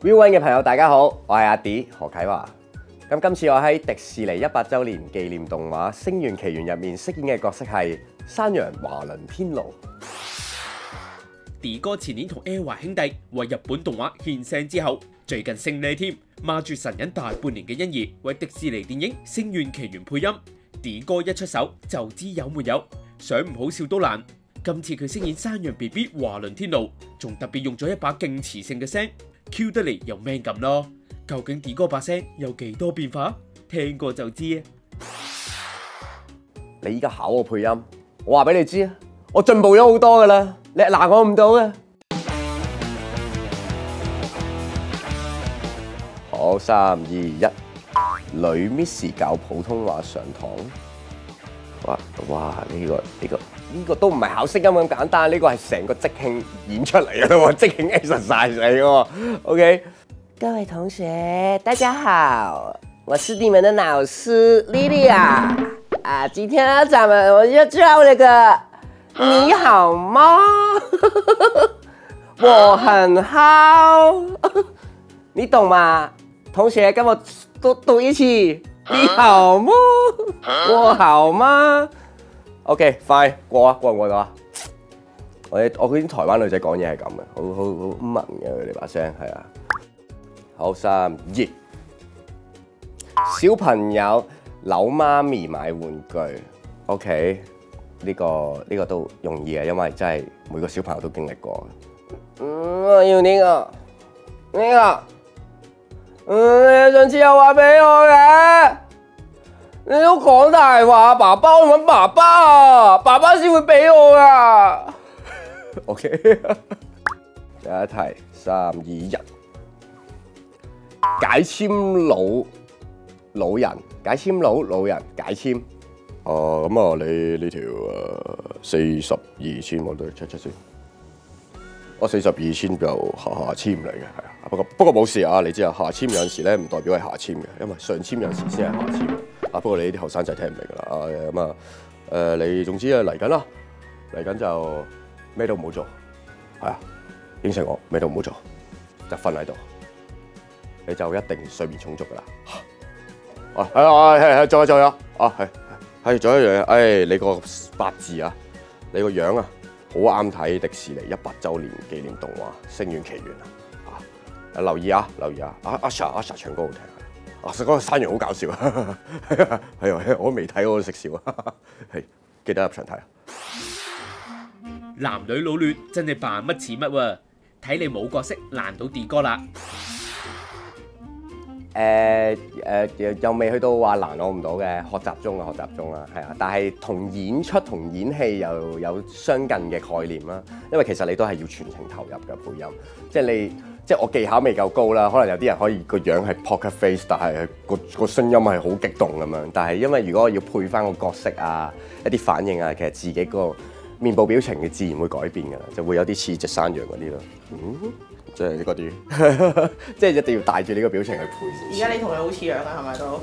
Viu1 嘅朋友大家好，我係阿 D 何啟華。咁今次我喺迪士尼100週年紀念動畫《星願奇緣》入面飾演嘅角色係山羊華倫天奴。 D 哥前年同 ERROR 兄弟為日本動畫獻聲之後，最近勝利添，孖住神隱大半年嘅欣宜為迪士尼電影《星願奇緣》配音。D 哥一出手就知有沒有，想唔好笑都難。今次佢飾演山羊 BB 華倫天奴，仲特別用咗一把勁磁性嘅聲 ，Q 得嚟又 man 咁咯。究竟 D 哥把聲有幾多變化？聽過就知啊！ 你依家考我配音，我話俾你知啊，我進步咗好多噶啦，你難我唔到嘅。好，3、2、1，女 Miss 教普通話上堂。哇！呢個都唔係考聲音咁簡單，呢個係成個即興演出嚟嘅喎，即興 exercise 嚟嘅喎。OK， 各位同學，大家好，我是你們的老師 Lilia。今天呢，我要教那個你好嗎？我很好，你懂嗎？同學，跟我讀一起。你好嗎？我好嗎 ？OK， 快過啊，過唔過到啊？我嗰啲台灣女仔講嘢係咁嘅，好文嘅佢哋把聲係啊。好，3、2，小朋友扭媽咪買玩具。OK， 呢個都容易嘅，因為真係每個小朋友都經歷過。我要呢個。你上次又話俾我嘅，你都講大話，爸爸我揾爸爸啊，爸爸先會俾我噶。OK， 下一題，3、2、1，解簽老人，解簽老人解簽。咁啊，你呢條42簽我都出先。我42簽就下簽嚟嘅，係啊。不過冇事啊，你知啊，下簽有陣時咧唔代表係下簽嘅，因為上簽有陣時先係下簽。不過你呢啲後生仔聽唔明㗎啦。你總之嚟緊啦，嚟緊就咩都唔好做，係啊，應承我咩都唔好做，就瞓喺度，你就一定睡眠充足㗎啦。係，仲有係，仲有一樣嘢，你個八字啊，你個樣啊，好啱睇迪士尼100週年紀念動畫《星願奇緣》啊！留意啊！阿 Sa 唱歌好聽啊！嗰個山羊好搞笑啊！係啊，我都未睇我都識笑啊！係，記得入場睇啊！ 男女老嫩真係扮乜似乜喎，睇你冇角色難到 D 哥啦！ 又未去到話難我唔到嘅，學習中啦，係啊，但係同演出同演戲又有相近嘅概念啦。因為其實你都係要全程投入嘅配音，即係我技巧未夠高啦，可能有啲人可以個樣係 poker face， 但係個聲音係好激動咁樣。但係因為如果我要配翻個角色啊，一啲反應啊，其實自己個面部表情嘅自然會改變㗎啦，就會有啲似隻山羊嗰啲咯。即係嗰啲，即係一定要帶住呢個表情去配。 而家你同佢好似樣啊，係咪都？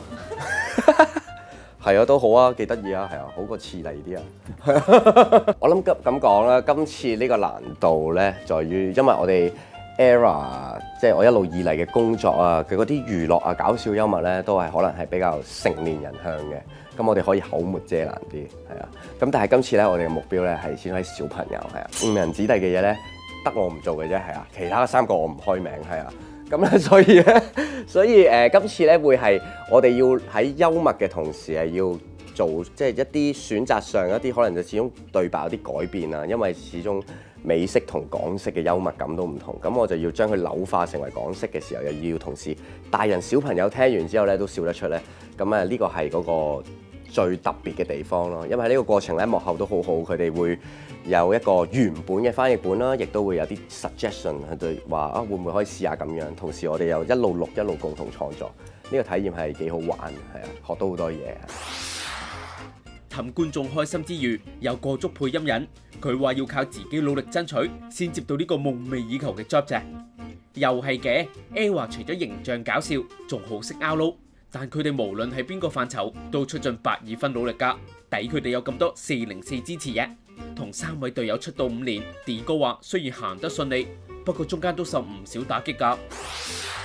係啊，都好啊，幾得意啊，係啊，好過似第二啲啊。我諗咁講啦，今次呢個難度咧，在於因為我哋 ERROR 即係我一路以嚟嘅工作啊，佢嗰啲娛樂啊、搞笑幽默咧，都係可能係比較成年人向嘅。咁我哋可以口沒遮攔啲，係啊。咁但係今次咧，我哋嘅目標咧係先喺小朋友，係啊，誤人子弟嘅嘢咧，得我唔做嘅啫，係啊，其他3個我唔開名，係啊，咁咧所以今次咧會係我哋要喺幽默嘅同時係要做即係一啲選擇上一啲可能就始終對白有啲改變啊，因為始終美式同港式嘅幽默感都唔同，咁我就要將佢扭化成為港式嘅時候，又要同時大人小朋友聽完之後咧都笑得出咧，咁呢個係嗰個最特別嘅地方咯，因為喺呢個過程咧幕後都好好，佢哋會有一個原本嘅翻譯本啦，亦都會有啲 suggestion 佢哋話會唔會可以試下咁樣，同時我哋又一路錄一路共同創作，呢個體驗係幾好玩，係啊，學到好多嘢。 氹觀眾開心之餘，又過足配音癮，佢話要靠自己努力爭取，先接到呢個夢寐以求嘅 job 啫。又係嘅 ，ERROR 除咗形象搞笑，仲好識拗撈。但佢哋無論係邊個範疇，都出盡120分努力㗎，抵佢哋有咁多404支持嘅。同3位隊友出道5年，D哥話雖然行得順利，不過中間都受唔少打擊㗎。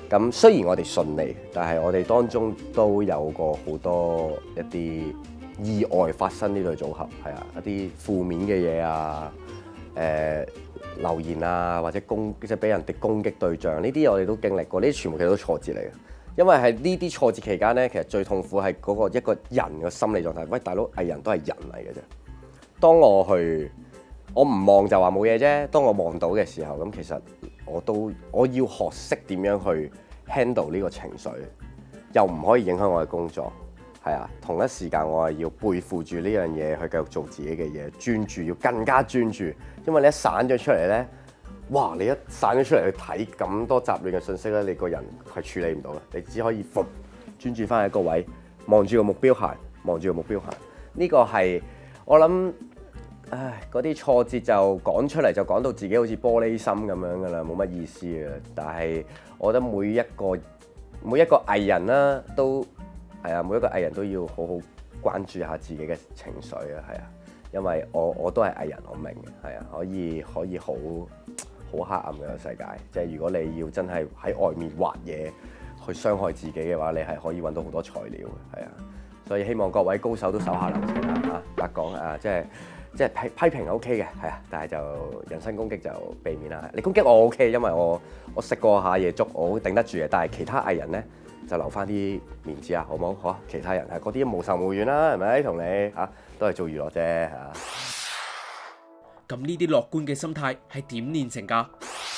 咁雖然我哋順利，但係我哋當中都有過好多一啲意外發生呢類組合，係啊，一啲負面嘅嘢啊，留言啊，或者即係俾人哋攻擊對象，呢啲我哋都經歷過，呢啲全部其實都挫折嚟嘅。因為係呢啲挫折期間咧，其實最痛苦係嗰個一個人嘅心理狀態。喂，大佬，藝人都係人嚟嘅啫。當我唔望就話冇嘢啫。當我望到嘅時候，咁其實我要學識點樣去 handle 呢個情緒，又唔可以影響我嘅工作。係啊，同一時間我係要背負住呢樣嘢去繼續做自己嘅嘢，專注，要更加專注。因為你一散咗出嚟咧，哇！你一散咗出嚟去睇咁多雜亂嘅信息咧，你個人係處理唔到嘅，你只可以專注翻喺一個位，望住個目標行，望住個目標行。呢個係我諗，嗰啲挫折就講出嚟就講到自己好似玻璃心咁樣噶啦，冇乜意思嘅。但係我覺得每一個藝人啦，都係啊，每一個藝人都要好好關注下自己嘅情緒啊，係啊，因為我都係藝人，我明嘅，係啊，可以好黑暗嘅個世界，即係如果你要真係喺外面畫嘢去傷害自己嘅話，你係可以揾到好多材料嘅，係啊，所以希望各位高手都手下留情啦嚇，白講啊，即係批評 OK 嘅，係啊，但係就人身攻擊就避免啦。你攻擊我 OK，因為我食過下夜粥，我頂得住嘅，但係其他藝人咧就留翻啲面子啊，好唔好？其他人係嗰啲無仇無怨啦，係咪？同你嚇都係做娛樂啫嚇。 咁呢啲樂觀嘅心態係點練成㗎？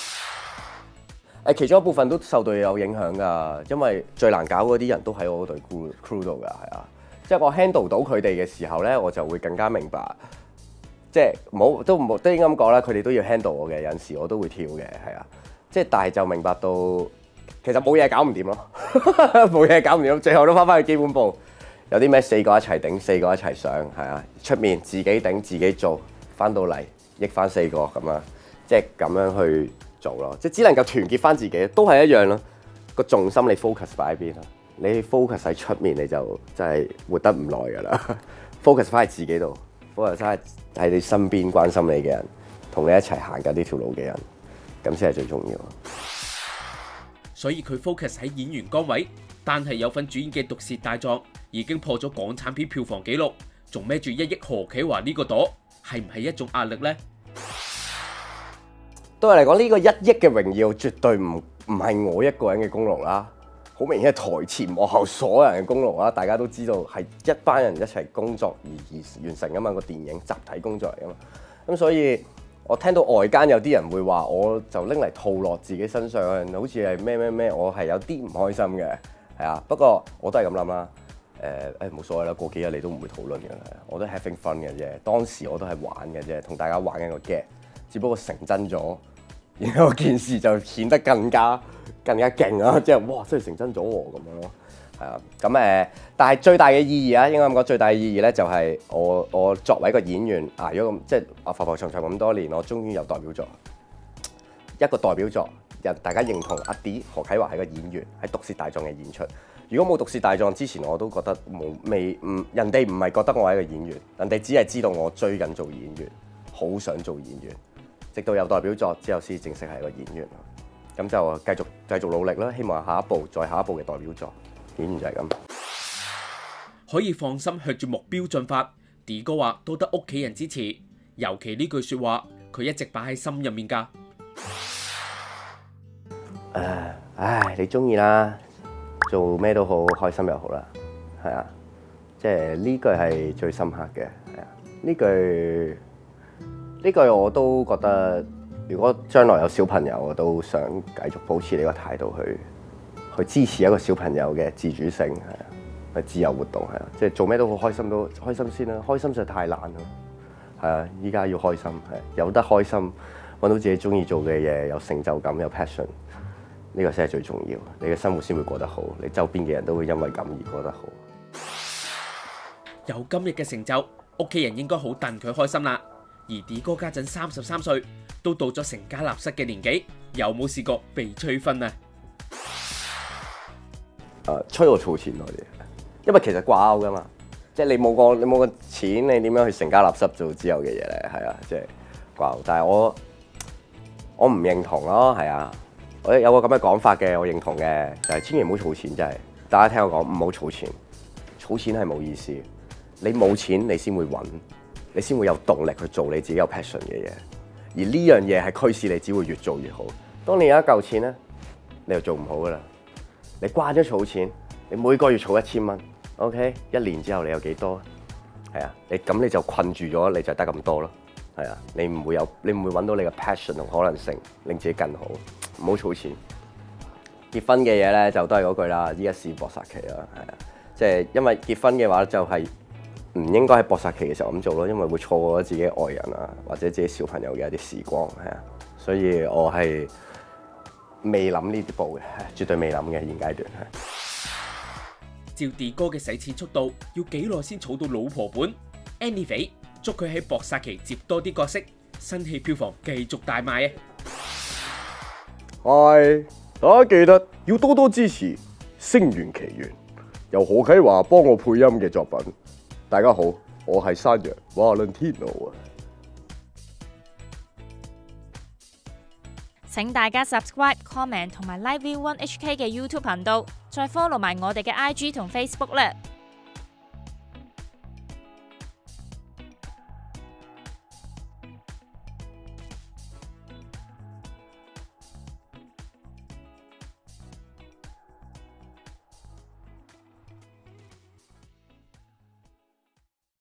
其中一部分都受到有影響㗎，因為最難搞嗰啲人都喺我隊 crew 度㗎，係啊，即係我 handle 到佢哋嘅時候咧，我就會更加明白，即係都應該咁講啦，佢哋都要 handle 我嘅，有陣時我都會跳嘅，係啊，即係但係就明白到其實冇嘢搞唔掂咯，冇嘢搞唔掂，最後都翻去基本步，有啲咩4個一齊頂，4個一齊上，係啊，出面自己頂自己做，翻到嚟益翻4個咁啊，即係咁樣去做咯，即係只能夠團結翻自己，都係一樣咯。個重心你 focus 擺喺邊啊？你 focus 喺出面，你就真係活得唔耐㗎啦。focus 翻喺自己度 ，focus 翻喺你身邊關心你嘅人，同你一齊行緊呢條路嘅人，咁先係最重要。 所以佢 focus 喺演員崗位，但係有份主演嘅《毒舌大狀》已經破咗港產片票房紀錄，仲孭住1億何啟華呢個朵，係唔係一種壓力呢？ 對我嚟講，呢個1億嘅榮耀絕對唔係我一個人嘅功勞啦，好明顯係台前幕後所有人嘅功勞啦。大家都知道係一班人一齊工作而完成㗎嘛，個電影集體工作嚟㗎嘛。咁所以我聽到外間有啲人會話，我就拎嚟套落自己身上，好似係咩，我係有啲唔開心嘅，係啊。不過我都係咁諗啦，冇所謂啦，過幾日你都唔會討論嘅啦。我都係 having fun 嘅啫，當時我都係玩嘅啫，同大家玩緊個 game，只不過成真咗。然後件事就顯得更加勁啊！即係哇，真係成真咗喎咁樣咯，係啊。咁但係最大嘅意義啊，應該咁講，最大嘅意義咧就係我作為一個演員啊，如果咁即係浮浮沉沉咁多年，我終於有代表作，一個代表作，大家認同阿 D 何啟華係個演員喺《毒舌大狀》嘅演出。如果冇《毒舌大狀》之前，我都覺得人哋唔係覺得我係一個演員，人哋只係知道我追緊做演員，好想做演員。直到有代表作之後，先正式係一個演員。咁就繼續努力啦，希望下一步再下一步嘅代表作，演員就係咁。 可以放心向住目標進發。D 哥話多得屋企人支持，尤其呢句説話，佢一直擺喺心入面㗎。 你中意啦，做咩都好，開心又好啦，係啊，即係呢句係最深刻嘅，係啊，呢句我都覺得，如果將來有小朋友，我都想繼續保持呢個態度去支持一個小朋友嘅自主性，係啊，去自由活動，係啊，即係做咩都好，開心先啦，開心實在太難啦，係啊，依家要開心，係有得開心，揾到自己中意做嘅嘢，有成就感，有 passion， 呢個先係最重要，你嘅生活先會過得好，你周邊嘅人都會因為咁而過得好。 有今日嘅成就，屋企人應該好戥佢開心啦。而 D 哥家陣33歲，都到咗成家立室嘅年紀，有冇試過被催婚啊？ 催我儲錢嗰啲，因為其實掛鈎噶嘛，即係你冇個錢，你點樣去成家立室做之後嘅嘢咧？係啊，即係掛鈎。但係我唔認同咯，係啊， 我有個咁嘅講法嘅，我認同嘅，就係千祈唔好儲錢，真係大家聽我講，唔好儲錢，儲錢係冇意思。你冇錢，你先會揾，你先會有動力去做你自己有 passion 嘅嘢。而呢樣嘢係驅使你，只會越做越好。當你有一嚿錢咧，你就做唔好噶啦。你慣咗儲錢，你每個月儲1000蚊 ，OK， 1年之後你有幾多？係啊，你就困住咗，你就得咁多咯。係啊，你唔會揾到你嘅 passion 同可能性，令自己更好。唔好儲錢。結婚嘅嘢咧就都係嗰句啦，依家試搏殺期啦，係啊，即係因為結婚嘅話就係唔應該喺搏殺期嘅時候咁做咯，因為會錯過咗自己嘅愛人啊，或者自己小朋友嘅一啲時光，係啊，所以我係未諗呢啲步嘅，絕對未諗嘅現階段係。 照 D 哥嘅使錢速度，要幾耐先儲到老婆本 ？Anyway， 祝佢喺搏殺期接多啲角色，新戲票房繼續大賣啊！ 係，大家記得要多多支持《星願奇緣》，由何啟華幫我配音嘅作品。大家好，我係山羊 Valentino 啊！ 請大家 subscribe、comment 同埋 Like ViuOne HK 嘅 YouTube 頻道，再 follow 埋我哋嘅IG 同 Facebook 啦！